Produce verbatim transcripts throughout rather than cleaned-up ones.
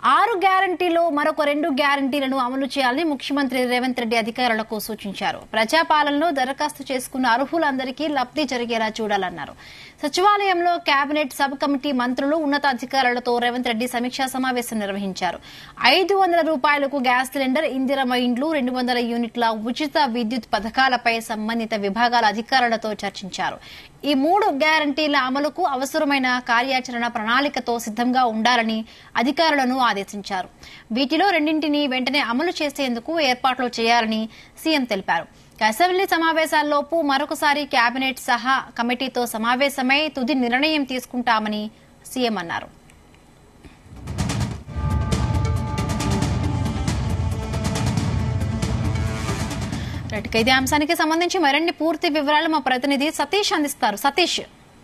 ఆరు గ్యారంటీలో మరొక రెండు గ్యారంటీలను అమలు చేయాలని ముఖ్యమంత్రి రేవంత్ రెడ్డి అధికారులకు సూచించారు. ప్రజాపాలనలో దరఖాస్తు చేసుకున్న అర్హులందరికీ లబ్ధి జరిగేలా చూడాలన్నారు. సచివాలయంలో కేబినెట్ సబ్ కమిటీ మంత్రులు ఉన్నతాధికారులతో రేవంత్ రెడ్డి సమీక్షా సమావేశం నిర్వహించారు. ఐదు వందల రూపాయలకు గ్యాస్ సిలిండర్, ఇందిరమ్మ ఇండ్లు, రెండు వందల యూనిట్ల ఉచిత విద్యుత్ పథకాలపై సంబంధిత విభాగాల అధికారులతో చర్చించారు. ఈ మూడు గ్యారంటీల అమలుకు అవసరమైన కార్యాచరణ ప్రణాళికతో సిద్దంగా ఉండాలని అధికారులను ఆదేశించారు. వీటిలో రెండింటిని వెంటనే అమలు చేసేందుకు ఏర్పాట్లు చేయాలని సీఎం తెలిపారు. అసెంబ్లీ సమావేశాల్లోపు మరొకసారి కేబినెట్ సహా కమిటీతో సమావేశమై తుది నిర్ణయం తీసుకుంటామని సీఎం అన్నారు. ఇదే అంశానికి సంబంధించి మరిన్ని పూర్తి వివరాలు మా ప్రతినిధి సతీష్ అందిస్తారు. సతీష్.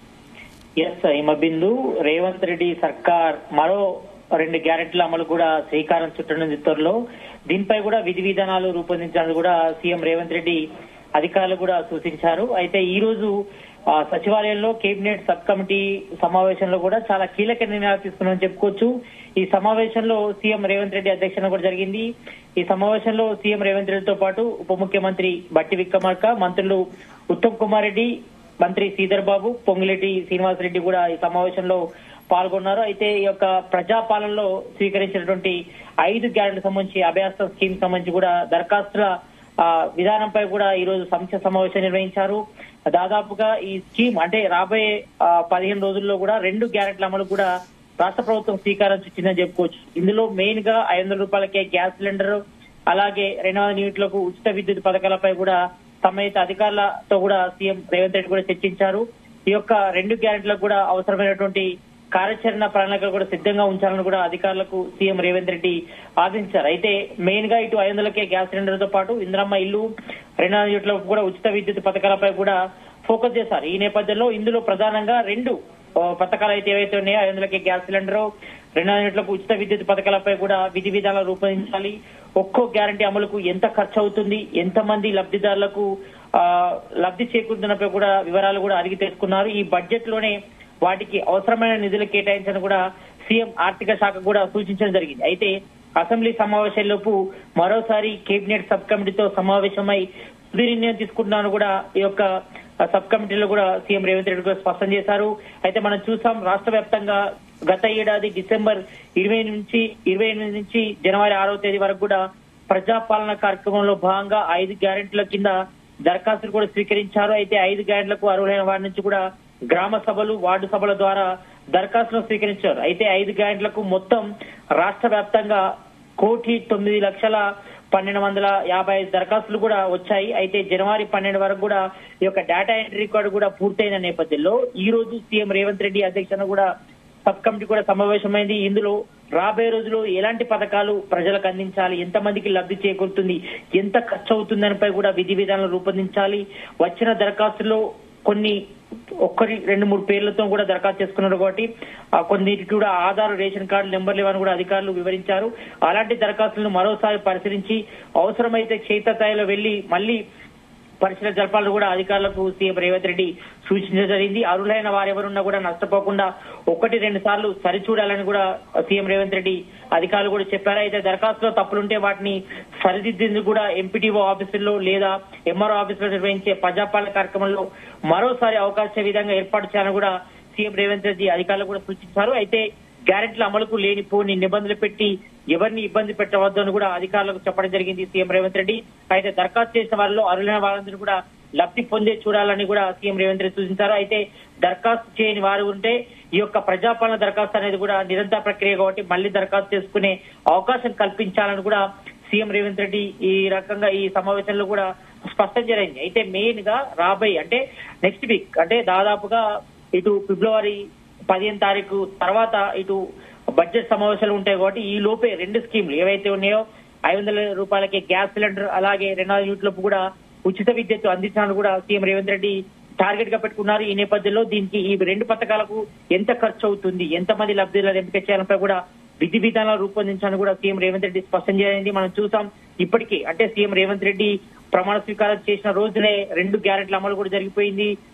ఎస్ హిమబిందు, రేవంత్ రెడ్డి సర్కార్ మరో రెండు గ్యారెంటీల అమలు కూడా శ్రీకారం చుట్టనుంది త్వరలో. దీనిపై కూడా విధి విధానాలు రూపొందించాలని కూడా సీఎం రేవంత్ రెడ్డి అధికారులు కూడా సూచించారు. అయితే ఈ రోజు సచివాలయంలో కేబినెట్ సబ్ కమిటీ సమావేశంలో కూడా చాలా కీలక నిర్ణయాలు తీసుకున్నామని చెప్పుకోవచ్చు. ఈ సమావేశంలో సీఎం రేవంత్ రెడ్డి అధ్యక్షత కూడా జరిగింది. ఈ సమావేశంలో సీఎం రేవంత్ రెడ్డితో పాటు ఉప ముఖ్యమంత్రి బట్టి విక్రమార్క, మంత్రులు ఉత్తమ్ కుమార్ రెడ్డి, మంత్రి శ్రీధర్ బాబు, పొంగిరెడ్డి శ్రీనివాస్ రెడ్డి కూడా ఈ సమావేశంలో పాల్గొన్నారు. అయితే ఈ యొక్క ప్రజాపాలనలో స్వీకరించినటువంటి ఐదు గ్యారెంటీ సంబంధించి అభయాస్త స్కీమ్ సంబంధించి కూడా దరఖాస్తుల విధానంపై కూడా ఈ రోజు సమీక్ష సమావేశం నిర్వహించారు. దాదాపుగా ఈ స్కీమ్ అంటే రాబోయే పదిహేను రోజుల్లో కూడా రెండు గ్యారెంటీల అమలు కూడా రాష్ట్ర ప్రభుత్వం స్వీకారం చుట్టిందని చెప్పుకోవచ్చు. ఇందులో మెయిన్ గా ఐదు వందల రూపాయలకే గ్యాస్ సిలిండర్, అలాగే రెండు వందల యూనిట్లకు ఉచిత విద్యుత్ పథకాలపై కూడా సంబంధిత అధికారులతో కూడా సీఎం రేవంత్ రెడ్డి కూడా చర్చించారు. ఈ యొక్క రెండు గ్యారెంటీలకు కూడా అవసరమైనటువంటి కార్యాచరణ ప్రణాళికలు కూడా సిద్ధంగా ఉంచాలని కూడా అధికారులకు సీఎం రేవంత్ రెడ్డి ఆదేశించారు. అయితే మెయిన్ గా ఇటు ఐదు వందలకే గ్యాస్ సిలిండర్ తో పాటు ఇందిరమ్మ ఇల్లు, రెండు వందల యూనిట్లకు కూడా ఉచిత విద్యుత్ పథకాలపై కూడా ఫోకస్ చేశారు. ఈ నేపథ్యంలో ఇందులో ప్రధానంగా రెండు పథకాలు అయితే ఏవైతే ఉన్నాయో ఐదు వందలకే గ్యాస్ సిలిండర్, రెండు వందల యూనిట్లకు ఉచిత విద్యుత్ పథకాలపై కూడా విధి విధానాలు రూపొందించాలి. ఒక్కో గ్యారంటీ అమలుకు ఎంత ఖర్చు అవుతుంది, ఎంత మంది లబ్ధిదారులకు ఆ లబ్ధి చేకూరుతున్నపై కూడా వివరాలు కూడా అడిగి తెలుసుకున్నారు. ఈ బడ్జెట్ లోనే వాటికి అవసరమైన నిధులు కేటాయించని కూడా సీఎం ఆర్థిక శాఖ కూడా సూచించడం జరిగింది. అయితే అసెంబ్లీ సమావేశాల్లోపు మరోసారి కేబినెట్ సబ్ కమిటీతో సమావేశమై తుది నిర్ణయం తీసుకుంటున్నాను కూడా ఈ యొక్క సబ్ కమిటీలో కూడా సీఎం రేవంత్ రెడ్డి కూడా స్పష్టం చేశారు. అయితే మనం చూసాం రాష్ట్ర వ్యాప్తంగా గత ఏడాది డిసెంబర్ ఇరవై నుంచి ఇరవై ఎనిమిది నుంచి జనవరి ఆరవ తేదీ వరకు కూడా ప్రజాపాలన కార్యక్రమంలో భాగంగా ఐదు గ్యారెంటీల కింద దరఖాస్తులు కూడా స్వీకరించారు. అయితే ఐదు గ్యారెంటీలకు అర్హులైన వారి నుంచి కూడా గ్రామ సభలు, వార్డు సభల ద్వారా దరఖాస్తులు స్వీకరించారు. అయితే ఐదు గ్యారెంటీలకు మొత్తం రాష్ట్ర వ్యాప్తంగా కోటి తొమ్మిది లక్షల పన్నెండు వందల యాభై ఐదు దరఖాస్తులు కూడా వచ్చాయి. అయితే జనవరి పన్నెండు వరకు కూడా ఈ యొక్క డేటా ఎంట్రీ కార్డు కూడా పూర్తయిన నేపథ్యంలో ఈ రోజు సీఎం రేవంత్ రెడ్డి అధ్యక్షతన కూడా సబ్ కమిటీ కూడా సమావేశమైంది. ఇందులో రాబోయే రోజుల్లో ఎలాంటి పథకాలు ప్రజలకు అందించాలి, ఎంత మందికి లబ్ధి చేకూరుతుంది, ఎంత ఖర్చు అవుతుందనిపై కూడా విధి విధానాలు రూపొందించాలి. వచ్చిన దరఖాస్తుల్లో కొన్ని ఒక్కరి రెండు మూడు పేర్లతో కూడా దరఖాస్తు చేసుకున్నారు కాబట్టి కొన్నిటికి కూడా ఆధార్, రేషన్ కార్డు నెంబర్లు ఇవన్నీ కూడా అధికారులు వివరించారు. అలాంటి దరఖాస్తులను మరోసారి పరిశీలించి అవసరమైతే క్షేత్రస్థాయిలో వెళ్లి మళ్లీ పరిశీలన జరపాలని కూడా అధికారులకు సీఎం రేవంత్ రెడ్డి సూచించడం జరిగింది. అర్హులైన వారెవరున్నా కూడా నష్టపోకుండా ఒకటి రెండు సార్లు సరిచూడాలని కూడా సీఎం రేవంత్ రెడ్డి అధికారులు కూడా చెప్పారు. అయితే దరఖాస్తులో తప్పులుంటే వాటిని సరిదిద్దేందుకు కూడా ఎంపీటీఓ ఆఫీసుల్లో లేదా ఎంఆర్ఓ ఆఫీసులో నిర్వహించే ప్రజాపాలన కార్యక్రమంలో మరోసారి అవకాశం విధంగా ఏర్పాటు చేయాలని కూడా సీఎం రేవంత్ రెడ్డి అధికారులు కూడా సూచించారు. అయితే గ్యారెంటీల అమలుకు లేనిపోని నిబంధనలు పెట్టి ఎవరిని ఇబ్బంది పెట్టవద్దు అని కూడా అధికారులకు చెప్పడం జరిగింది సీఎం రేవంత్ రెడ్డి. అయితే దరఖాస్తు చేసిన వారిలో అర్హులైన వారందరూ కూడా లబ్ధి పొందే చూడాలని కూడా సీఎం రేవంత్ రెడ్డి సూచించారు. అయితే దరఖాస్తు చేయని వారు ఉంటే ఈ యొక్క ప్రజాపాలన దరఖాస్తు అనేది కూడా నిరంతర ప్రక్రియ కాబట్టి మళ్లీ దరఖాస్తు చేసుకునే అవకాశం కల్పించాలని కూడా సీఎం రేవంత్ రెడ్డి ఈ రకంగా ఈ సమావేశంలో కూడా స్పష్టం జరిగింది. అయితే మెయిన్ గా రాబోయే అంటే నెక్స్ట్ వీక్ అంటే దాదాపుగా ఇటు ఫిబ్రవరి పదిహేను తారీఖు తర్వాత ఇటు బడ్జెట్ సమావేశాలు ఉంటాయి కాబట్టి ఈ లోపే రెండు స్కీమ్లు ఏవైతే ఉన్నాయో ఐదు వందల రూపాయలకి గ్యాస్ సిలిండర్, అలాగే రెండు వందల యూనిట్లకు కూడా ఉచిత విద్యుత్ అందించాలని కూడా సీఎం రేవంత్ రెడ్డి టార్గెట్ గా పెట్టుకున్నారు. ఈ నేపథ్యంలో దీనికి ఈ రెండు పథకాలకు ఎంత ఖర్చు అవుతుంది, ఎంత మంది లబ్ధిదారులు ఎంపిక చేయాలపై కూడా విధి విధానాలు రూపొందించాలని కూడా సీఎం రేవంత్ రెడ్డి స్పష్టం చేసింది. మనం చూసాం ఇప్పటికీ అంటే సీఎం రేవంత్ రెడ్డి ప్రమాణ స్వీకారం చేసిన రోజునే రెండు గ్యారెంటీల అమలు కూడా జరిగిపోయింది.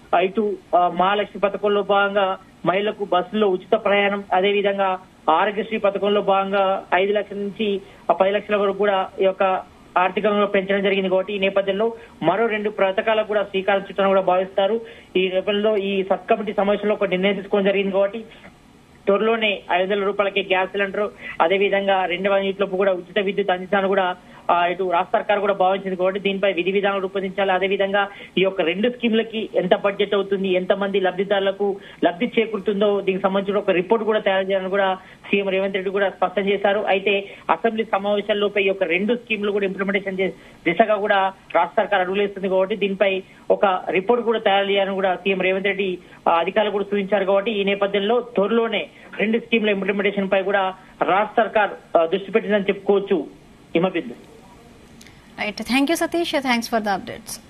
ఇటు మహాలక్ష్మి పథకంలో భాగంగా మహిళలకు బస్సుల్లో ఉచిత ప్రయాణం, అదే విధంగా ఆరోగ్యశ్రీ పథకంలో భాగంగా ఐదు లక్షల నుంచి పది లక్షల వరకు కూడా ఈ యొక్క ఆర్థికంగా పెంచడం జరిగింది. కాబట్టి ఈ నేపథ్యంలో మరో రెండు పథకాలకు కూడా శ్రీకారం చుట్టాలని కూడా భావిస్తారు. ఈ నేపథ్యంలో ఈ సబ్ కమిటీ సమావేశంలో ఒక నిర్ణయం తీసుకోవడం జరిగింది. కాబట్టి త్వరలోనే ఐదు వందల రూపాయలకి గ్యాస్ సిలిండర్, అదే విధంగా రెండు వందల యూనిట్లకు కూడా ఉచిత విద్యుత్ అందించాలని కూడా ఇటు రాష్ట్ర సర్కార్ కూడా భావించింది. కాబట్టి దీనిపై విధి విధానాలు రూపొందించాలి. అదే విధంగా ఈ యొక్క రెండు స్కీమ్లకి ఎంత బడ్జెట్ అవుతుంది, ఎంత మంది లబ్ధిదారులకు లబ్ధి చేకూరుతుందో దీనికి సంబంధించిన ఒక రిపోర్ట్ కూడా తయారు చేయాలని కూడా సీఎం రేవంత్ రెడ్డి కూడా స్పష్టం చేశారు. అయితే అసెంబ్లీ సమావేశాల్లోపై ఈ యొక్క రెండు స్కీమ్లు కూడా ఇంప్లిమెంటేషన్ దిశగా కూడా రాష్ట్ర సర్కార్ అడుగులేస్తుంది. కాబట్టి దీనిపై ఒక రిపోర్ట్ కూడా తయారు చేయాలని కూడా సీఎం రేవంత్ రెడ్డి అధికారులు కూడా సూచించారు. కాబట్టి ఈ నేపథ్యంలో త్వరలోనే రెండు స్కీమ్ల ఇంప్లిమెంటేషన్ పై కూడా రాష్ట్ర సర్కార్ దృష్టి పెట్టిందని చెప్పుకోవచ్చు. Himabindu. Right, thank you Satish, thanks for the updates.